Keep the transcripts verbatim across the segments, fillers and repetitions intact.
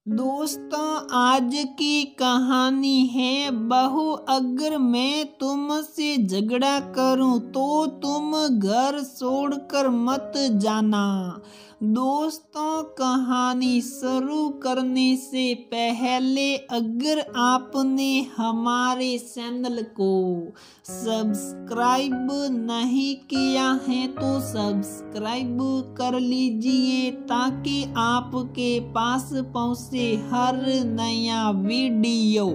दोस्तों, आज की कहानी है बहू अगर मैं तुमसे झगड़ा करूं तो तुम घर छोड़कर मत जाना। दोस्तों, कहानी शुरू करने से पहले अगर आपने हमारे चैनल को सब्सक्राइब नहीं किया है तो सब्सक्राइब कर लीजिए ताकि आपके पास पहुंचे हर नया वीडियो।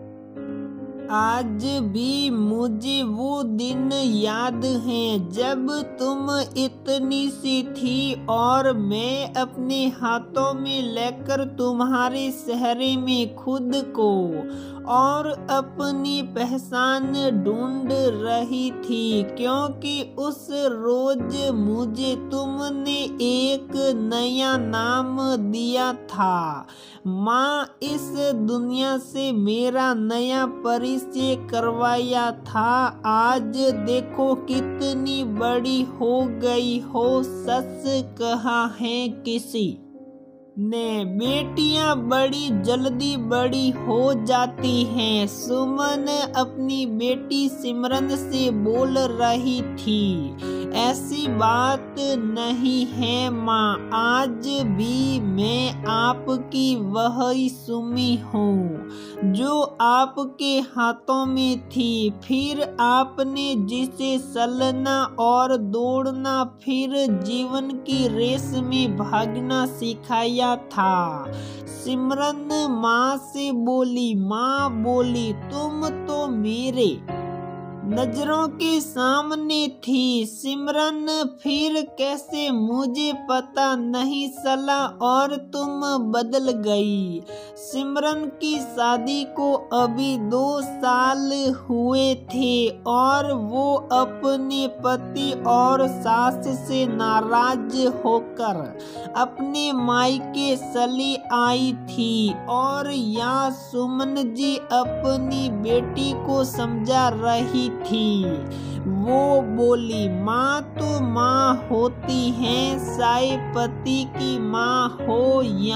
आज भी मुझे वो दिन याद है जब तुम इतनी सी थी और मैं अपने हाथों में लेकर तुम्हारे चेहरे में खुद को और अपनी पहचान ढूंढ रही थी, क्योंकि उस रोज मुझे तुमने एक नया नाम दिया था। माँ इस दुनिया से मेरा नया परिचय करवाया था। आज देखो कितनी बड़ी हो गई हो। सच कहा है किसी ने, बेटियां बड़ी जल्दी बड़ी हो जाती हैं। सुमन अपनी बेटी सिमरन से बोल रही थी। ऐसी बात नहीं है माँ, आज भी मैं आपकी वही सुमी हूँ जो आपके हाथों में थी। फिर आपने जिसे चलना और दौड़ना फिर जीवन की रेस में भागना सिखाया था। सिमरन माँ से बोली। माँ बोली, तुम तो मेरे नजरों के सामने थी सिमरन, फिर कैसे मुझे पता नहीं चला और तुम बदल गई। सिमरन की शादी को अभी दो साल हुए थे और वो अपने पति और सास से नाराज होकर अपने मायके चली आई थी और यहाँ सुमन जी अपनी बेटी को समझा रही थी। वो बोली, माँ तो माँ होती है, चाहे पति की माँ हो या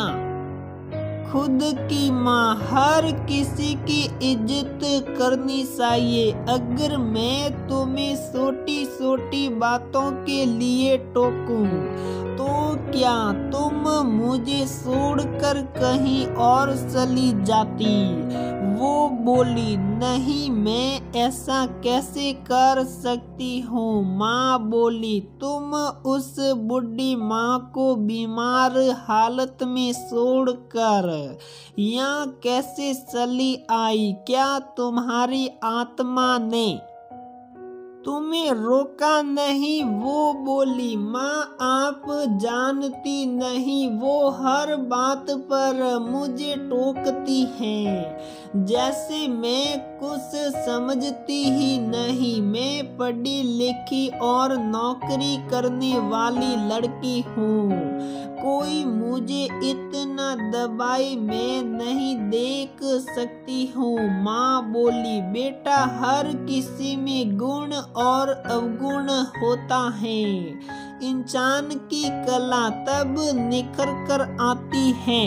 खुद की माँ, हर किसी की इज्जत करनी चाहिए। अगर मैं तुम्हें छोटी छोटी बातों के लिए टोकूं तो क्या तुम मुझे छोड़कर कहीं और चली जाती? वो बोली, नहीं, मैं ऐसा कैसे कर सकती हूँ। माँ बोली, तुम उस बुढ़ी माँ को बीमार हालत में छोड़कर यहाँ कैसे चली आई? क्या तुम्हारी आत्मा ने तुम्हें रोका नहीं? वो बोली, माँ आप जानती नहीं, वो हर बात पर मुझे टोकती हैं जैसे मैं कुछ समझती ही नहीं। मैं पढ़ी लिखी और नौकरी करने वाली लड़की हूँ, कोई मुझे इतना दबाए मैं नहीं देख सकती हूँ। माँ बोली, बेटा हर किसी में गुण और अवगुण होता है। इंसान की कला तब निखर कर आती है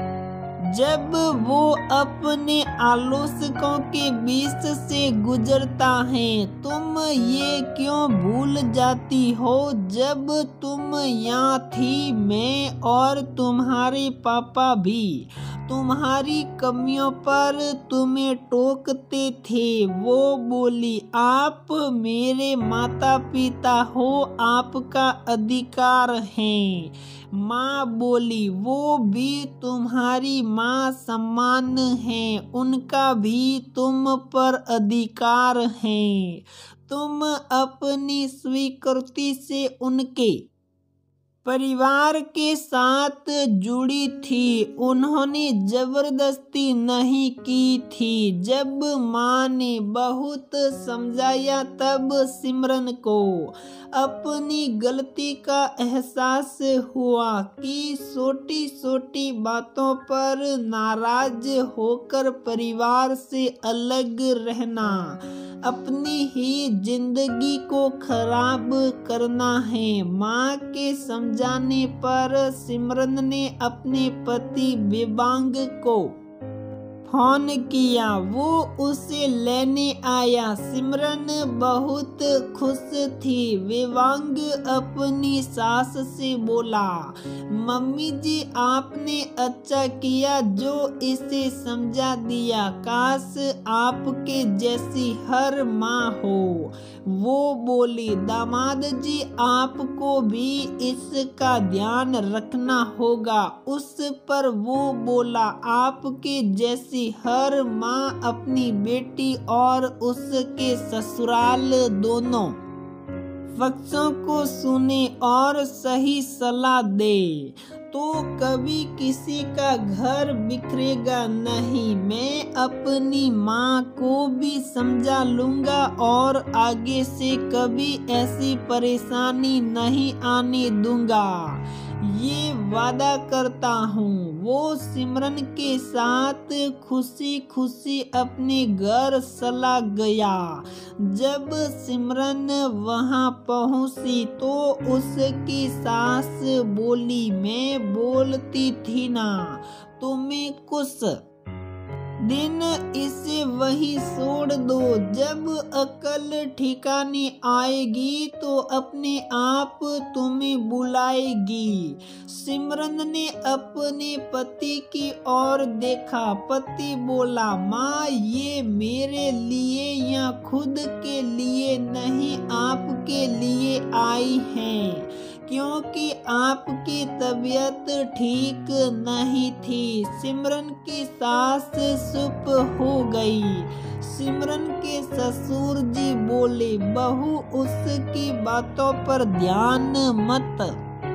जब वो अपने आलोचकों के बीच से गुजरता है। तुम ये क्यों भूल जाती हो? जब तुम यहाँ थी मैं और तुम्हारे पापा भी तुम्हारी कमियों पर तुम्हें टोकते थे। वो बोली, आप मेरे माता पिता हो, आपका अधिकार है। माँ बोली, वो भी तुम्हारी माँ सम्मान है, उनका भी तुम पर अधिकार है। तुम अपनी स्वीकृति से उनके परिवार के साथ जुड़ी थी, उन्होंने जबरदस्ती नहीं की थी। जब माँ ने बहुत समझाया तब सिमरन को अपनी गलती का एहसास हुआ कि छोटी छोटी बातों पर नाराज होकर परिवार से अलग रहना अपनी ही जिंदगी को खराब करना है। माँ के समझ जाने पर सिमरन ने अपने पति विवांग को फोन किया। वो उसे लेने आया। सिमरन बहुत खुश थी। विवांग अपनी सास से बोला, मम्मी जी आपने अच्छा किया जो इसे समझा दिया। काश आपके जैसी हर माँ हो। वो बोली, दामाद जी आपको भी इसका ध्यान रखना होगा। उस पर वो बोला, आपके जैसी हर माँ अपनी बेटी और उसके ससुराल दोनों पक्षों को सुने और सही सलाह दे तो कभी किसी का घर बिखरेगा नहीं। मैं अपनी माँ को भी समझा लूंगा और आगे से कभी ऐसी परेशानी नहीं आने दूंगा, ये वादा करता हूँ। वो सिमरन के साथ खुशी खुशी अपने घर चला गया। जब सिमरन वहाँ पहुँची तो उसकी सास बोली, मैं बोलती थी ना तुम्हें कुछ दिन इसे वही छोड़ दो। जब अकल ठिकाने आएगी तो अपने आप तुम्हें बुलाएगी। सिमरन ने अपने पति की ओर देखा। पति बोला, माँ ये मेरे लिए या खुद के लिए नहीं आपके लिए आई हैं, क्योंकि आपकी तबीयत ठीक नहीं थी। सिमरन की सास चुप हो गई। सिमरन के ससुर जी बोले, बहू उसकी बातों पर ध्यान मत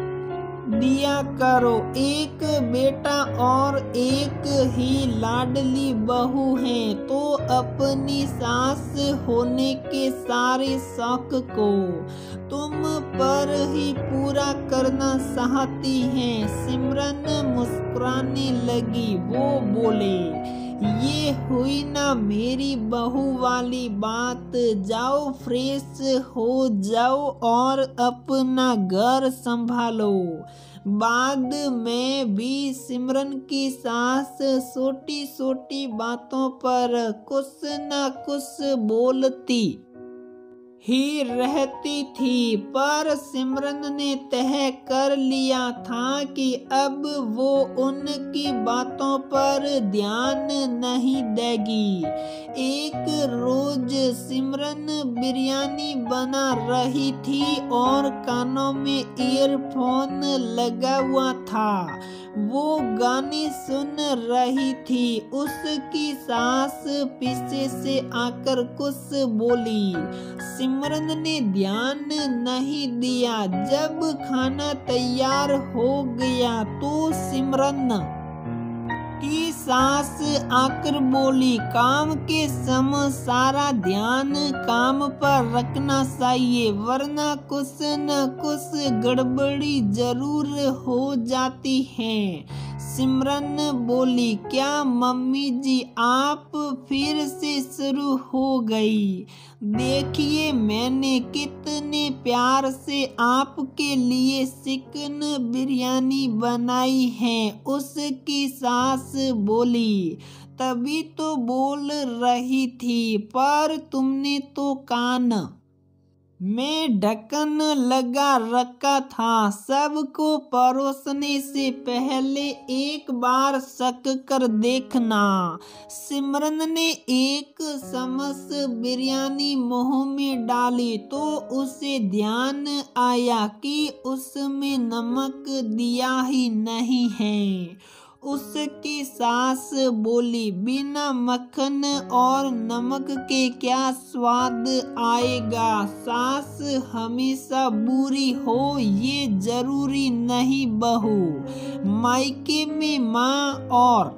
दिया करो। एक बेटा और एक ही लाडली बहू है तो अपनी सास होने के सारे शौक को तुम पर ही पूरा करना चाहती हैं। सिमरन मुस्कुराने लगी। वो बोले, ये हुई ना मेरी बहू वाली बात। जाओ फ्रेश हो जाओ और अपना घर संभालो। बाद में भी सिमरन की सास छोटी छोटी बातों पर कुछ न कुछ बोलती ही रहती थी, पर सिमरन ने तय कर लिया था कि अब वो उनकी बातों पर ध्यान नहीं देगी। एक रोज सिमरन बिरयानी बना रही थी और कानों में ईयरफोन लगा हुआ था। वो गाने सुन रही थी। उसकी सास पीछे से आकर कुछ बोली। सिमरन ने ध्यान नहीं दिया। जब खाना तैयार हो गया तो सिमरन की सास आकर बोली, काम के समय सारा ध्यान काम पर रखना चाहिए, वरना कुछ न कुछ गड़बड़ी जरूर हो जाती है। सिमरन बोली, क्या मम्मी जी आप फिर से शुरू हो गई? देखिए मैंने कितने प्यार से आपके लिए चिकन बिरयानी बनाई है। उसकी सास बोली, तभी तो बोल रही थी, पर तुमने तो कान में ढक्कन लगा रखा था। सबको परोसने से पहले एक बार शक कर देखना। सिमरन ने एक चम्मच बिरयानी मुंह में डाली तो उसे ध्यान आया कि उसमें नमक दिया ही नहीं है। उसकी सास बोली, बिना मक्खन और नमक के क्या स्वाद आएगा? सास हमेशा बुरी हो ये जरूरी नहीं बहू। मायके में माँ और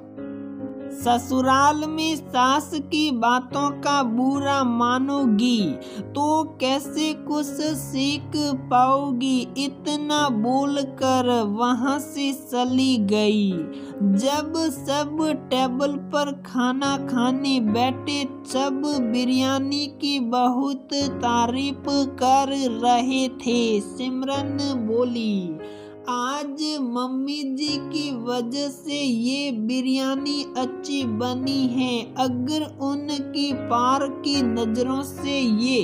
ससुराल में सास की बातों का बुरा मानोगी तो कैसे कुछ सीख पाओगी? इतना बोलकर वहां से चली गई। जब सब टेबल पर खाना खाने बैठे सब बिरयानी की बहुत तारीफ कर रहे थे। सिमरन बोली, आज मम्मी जी की वजह से ये बिरयानी अच्छी बनी है। अगर उनकी पार की नजरों से ये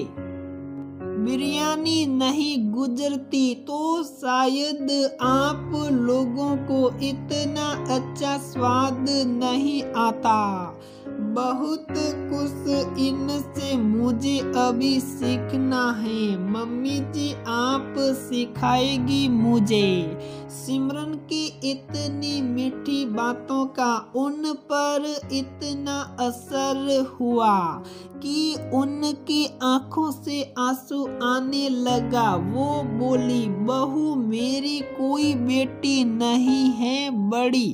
बिरयानी नहीं गुजरती तो शायद आप लोगों को इतना अच्छा स्वाद नहीं आता। बहुत कुछ इनसे मुझे अभी सीखना है। मम्मी जी आप सिखाएगी मुझे। सिमरन की इतनी मीठी बातों का उन पर इतना असर हुआ कि उनकी आंखों से आंसू आने लगा। वो बोली, बहू मेरी कोई बेटी नहीं है बड़ी।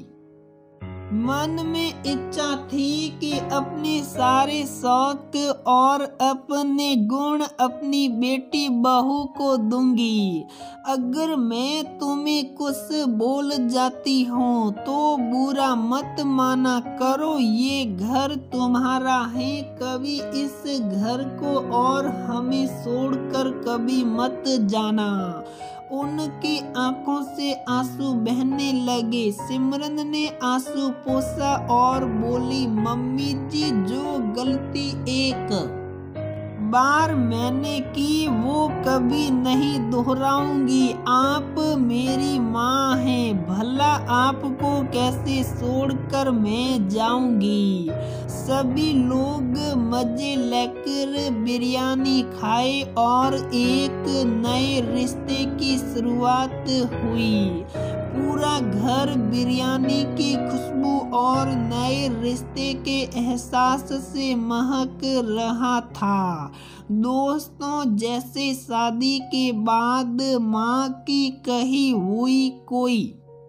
मन में इच्छा थी कि अपने सारे शौक और अपने गुण अपनी बेटी बहू को दूंगी। अगर मैं तुम्हें कुछ बोल जाती हूँ तो बुरा मत माना करो। ये घर तुम्हारा है, कभी इस घर को और हमें छोड़कर कभी मत जाना। उनकी आंखों से आंसू बहने लगे। सिमरन ने आंसू पोंछा और बोली, मम्मी जी जो गलती एक बार मैंने की वो कभी नहीं दोहराऊंगी। आप मेरी माँ हैं, भला आपको कैसे छोड़कर मैं जाऊंगी। सभी लोग मजे लेकर बिरयानी खाए और एक नए रिश्ते की शुरुआत हुई। पूरा घर बिरयानी की खुशबू और नए रिश्ते के एहसास से महक रहा था। दोस्तों, जैसे शादी के बाद माँ की कही हुई कोई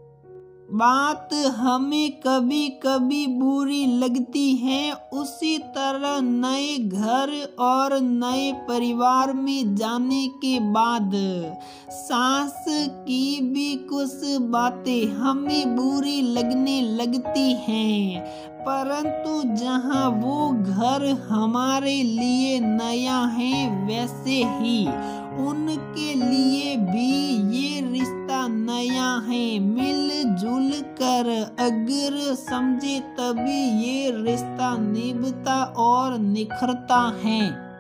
बात हमें कभी कभी बुरी लगती है, उसी तरह नए घर और नए परिवार में जाने के बाद सास की भी कुछ बातें हमें बुरी लगने लगती हैं। परंतु जहाँ वो घर हमारे लिए नया है, वैसे ही उनके लिए भी ये रिश्ता नया है। मिलजुल कर अगर समझे तभी ये रिश्ता निभता और निखरता है।